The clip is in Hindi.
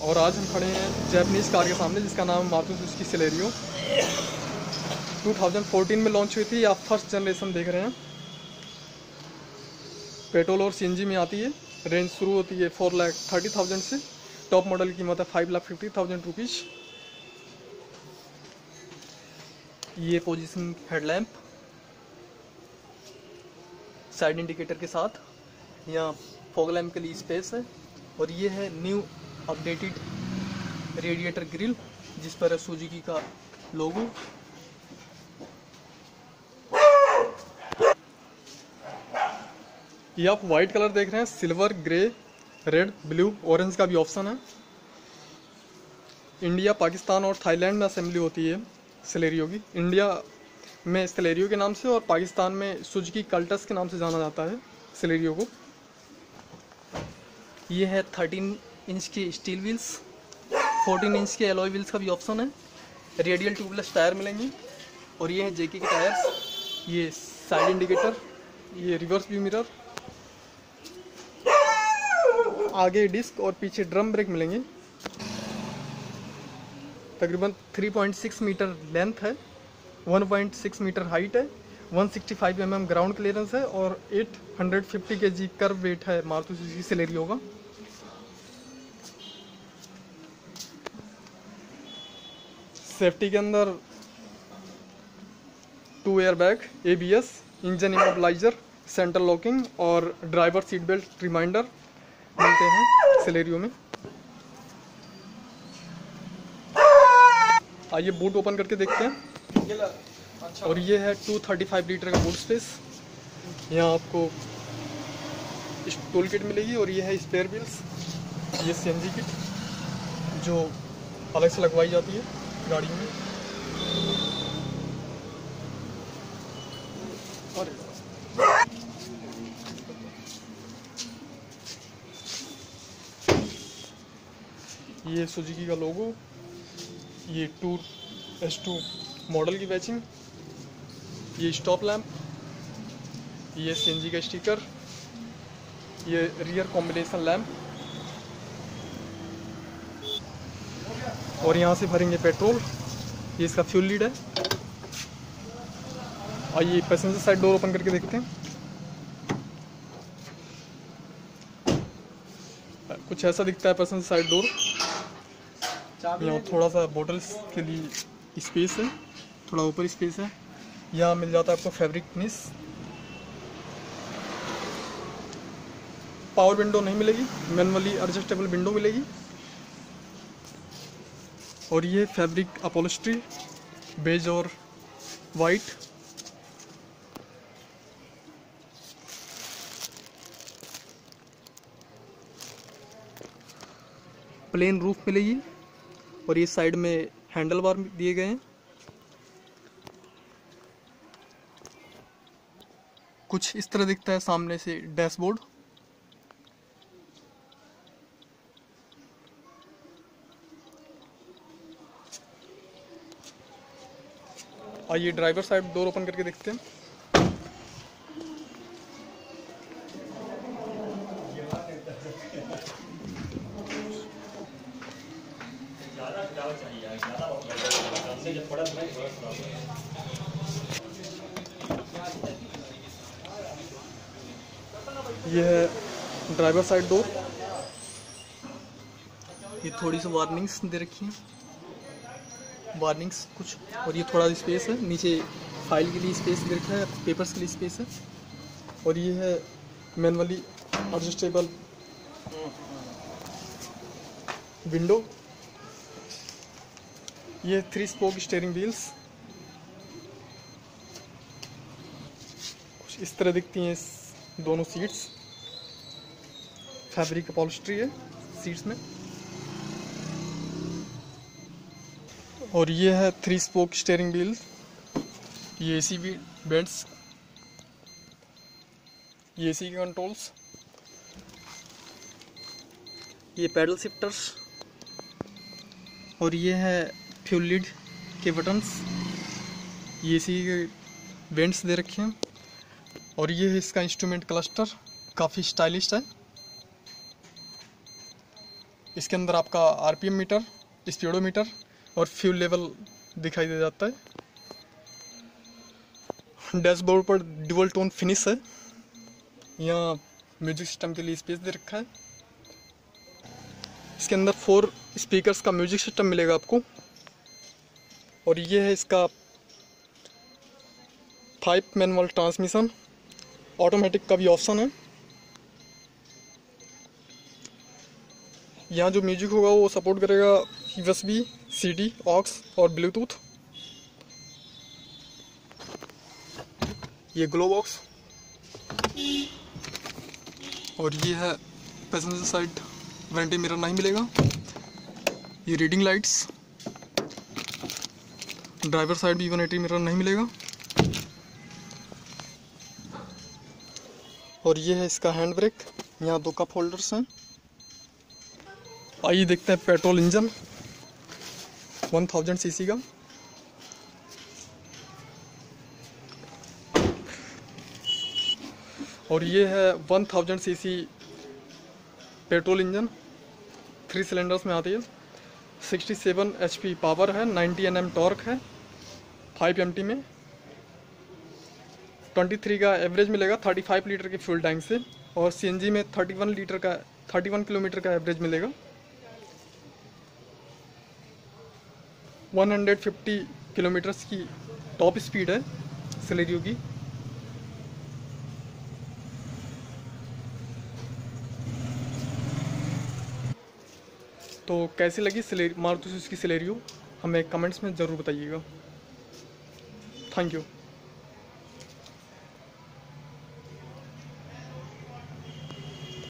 और आज हम खड़े हैं जैपनीज़ कार के सामने जिसका नाम है मारुति सुजुकी सेलेरियो। 2014 में लॉन्च हुई थी। आप फर्स्ट जनरेशन देख रहे हैं। पेट्रोल और सीएनजी में आती है। रेंज शुरू होती है 4,30,000 से। टॉप मॉडल की कीमत है 5,50,000 रुपीज़। ये पोजीशन हेडलैम्प साइड इंडिकेटर के साथ, यहाँ फॉग लैम्प के लिए स्पेस है। और ये है न्यू अपडेटेड रेडिएटर ग्रिल जिस पर है सुजुकी का लोगो। ये आप वाइट कलर देख रहे हैं, silver, grey, red, blue, orange का भी ऑप्शन है। इंडिया, पाकिस्तान और थाईलैंड में असेंबली होती है सेलेरियो की। इंडिया में सेलेरियो के नाम से और पाकिस्तान में सुजुकी कल्टस के नाम से जाना जाता है सेलेरियो को। ये है 13 इंच की स्टील व्हील्स, 14 इंच के एलॉय व्हील्स का भी ऑप्शन है। रेडियल ट्यूबलेस टायर मिलेंगे। और ये है जेके के टायर्स। ये साइड इंडिकेटर, ये रिवर्स व्यू मिरर, आगे डिस्क और पीछे ड्रम ब्रेक मिलेंगे। तकरीबन 3.6 मीटर लेंथ है, 1.6 मीटर हाइट है, 165 mm ग्राउंड क्लियरेंस है और 850 kg कर्व वेट है मारुति सुजुकी सेलेरियो का। सेफ्टी के अंदर 2 air bag, ABS, engine immobiliser, central locking और ड्राइवर सीट बेल्ट रिमाइंडर मिलते हैं सेलेरियो में। आइए बूट ओपन करके देखते हैं। और ये है 235 लीटर का बूट स्पेस। यहाँ आपको टूल किट मिलेगी और ये है स्पेयर व्हील्स। ये CNG किट जो अलग से लगवाई जाती है गाड़ी में। और ये सुजुकी का लोगो, ये टूर S2 मॉडल की बैचिंग, ये स्टॉप लैंप, ये CNG का स्टिकर, ये रियर कॉम्बिनेशन लैंप। और यहाँ से भरेंगे पेट्रोल। ये इसका फ्यूल लीड है। आइए पैसेंजर साइड डोर ओपन करके देखते हैं। कुछ ऐसा दिखता है पैसेंजर साइड डोर। यहाँ थोड़ा सा बॉटल्स के लिए स्पेस है, थोड़ा ऊपर स्पेस है। यहाँ मिल जाता है आपको फैब्रिक फिनिश। पावर विंडो नहीं मिलेगी, मैनुअली एडजस्टेबल विंडो मिलेगी। और ये फैब्रिक अपॉलिस्ट्री, बेज और वाइट। प्लेन रूफ मिलेगी और ये साइड में हैंडल बार दिए गए हैं। कुछ इस तरह दिखता है सामने से डैशबोर्ड। आइए ड्राइवर साइड डोर ओपन करके देखते हैं। ये है ड्राइवर साइड डोर। ये थोड़ी सी वार्निंग्स दे रखी हैं, वार्निंग्स कुछ। और ये थोड़ा स्पेस है, नीचे फाइल के लिए स्पेस दे रखा है, पेपर्स के लिए स्पेस है। और ये है मैनुअली एडजस्टेबल विंडो। ये 3 स्पोक स्टीयरिंग व्हील्स कुछ इस तरह दिखती हैं। दोनों सीट्स फैब्रिक अपॉलिस्ट्री है सीट्स में। और ये है 3 स्पोक स्टीयरिंग व्हील। ये AC बेल्ट्स, ये AC के कंट्रोल्स, ये पैडल शिफ्टर्स। और ये है फ्यूल लीड के बटन्स। ये AC के वेंट्स दे रखे हैं। और ये है इसका इंस्ट्रूमेंट क्लस्टर, काफ़ी स्टाइलिश है। इसके अंदर आपका RPM मीटर, स्पीडोमीटर और फ्यूल लेवल दिखाई दे जाता है। डैशबोर्ड पर डुअल टोन फिनिश है। यहाँ म्यूजिक सिस्टम के लिए स्पेस दे रखा है। इसके अंदर 4 स्पीकर्स का म्यूजिक सिस्टम मिलेगा आपको। और ये है इसका 5 मैनुअल ट्रांसमिशन, ऑटोमेटिक का भी ऑप्शन है। यहाँ जो म्यूजिक होगा वो सपोर्ट करेगा USB, CD, ऑक्स और ब्लूटूथ। ये ग्लो बॉक्स और ये है पैसेंजर साइड वारंटी मिरर नहीं मिलेगा। ये रीडिंग लाइट्स, ड्राइवर साइड भी 180 मिरर नहीं मिलेगा। और ये है इसका हैंड ब्रेक। यहाँ 2 कप होल्डर्स हैं। आइए देखते हैं पेट्रोल इंजन 1000 सीसी का। और ये है 1000 सीसी पेट्रोल इंजन, 3 सिलेंडर्स में आती है। 67 HP पावर है, 90 Nm टॉर्क है, 5 MT में। 23 का एवरेज मिलेगा 35 लीटर के फ्यूल टैंक से। और CNG में 31 किलोमीटर का एवरेज मिलेगा। 150 किलोमीटर्स की टॉप स्पीड है सेलेरियो की। तो कैसी लगी मारुति सुजुकी सेलेरियो, हमें कमेंट्स में ज़रूर बताइएगा। Thank you.